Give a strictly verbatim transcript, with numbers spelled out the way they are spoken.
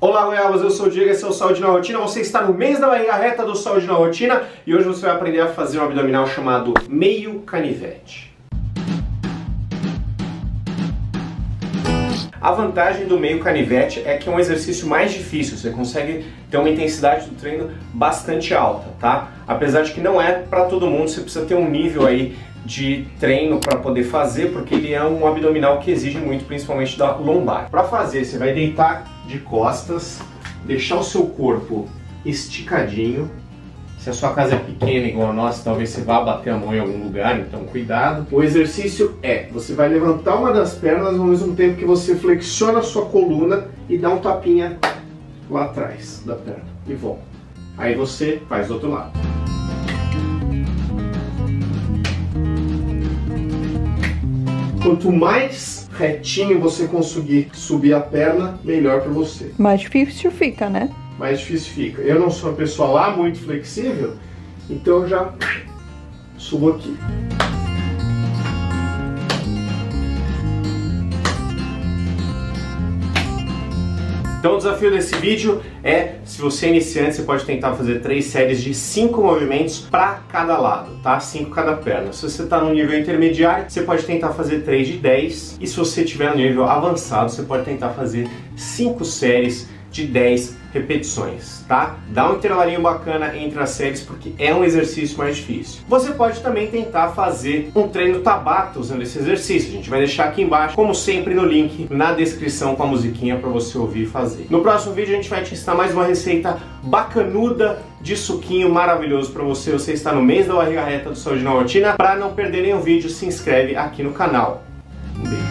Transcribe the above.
Olá, goiabas, eu sou o Diego, esse é o Saúde na Rotina. Você está no mês da barriga reta do Saúde na Rotina e hoje você vai aprender a fazer um abdominal chamado meio canivete. A vantagem do meio canivete é que é um exercício mais difícil, você consegue ter uma intensidade do treino bastante alta, tá? Apesar de que não é para todo mundo, você precisa ter um nível aí de treino para poder fazer, porque ele é um abdominal que exige muito, principalmente da lombar. Para fazer, você vai deitar de costas, deixar o seu corpo esticadinho. Se a sua casa é pequena igual a nossa, talvez você vá bater a mão em algum lugar, então cuidado. O exercício é, você vai levantar uma das pernas ao mesmo tempo que você flexiona a sua coluna e dá um tapinha lá atrás da perna e volta. Aí você faz do outro lado. Quanto mais retinho você conseguir subir a perna, melhor para você. Mais difícil fica, né? Mais difícil fica. Eu não sou uma pessoa lá muito flexível, então eu já subo aqui. Então o desafio desse vídeo é, se você é iniciante, você pode tentar fazer três séries de cinco movimentos para cada lado, tá? cinco cada perna. Se você está no nível intermediário, você pode tentar fazer três de dez. E se você estiver no nível avançado, você pode tentar fazer cinco séries de dez repetições, tá? Dá um intervalinho bacana entre as séries porque é um exercício mais difícil. Você pode também tentar fazer um treino Tabata usando esse exercício. A gente vai deixar aqui embaixo, como sempre, no link na descrição com a musiquinha para você ouvir e fazer. No próximo vídeo a gente vai te ensinar mais uma receita bacanuda de suquinho maravilhoso para você. Você está no mês da barriga reta do Saúde na Rotina. Para não perder nenhum vídeo, se inscreve aqui no canal. Um beijo.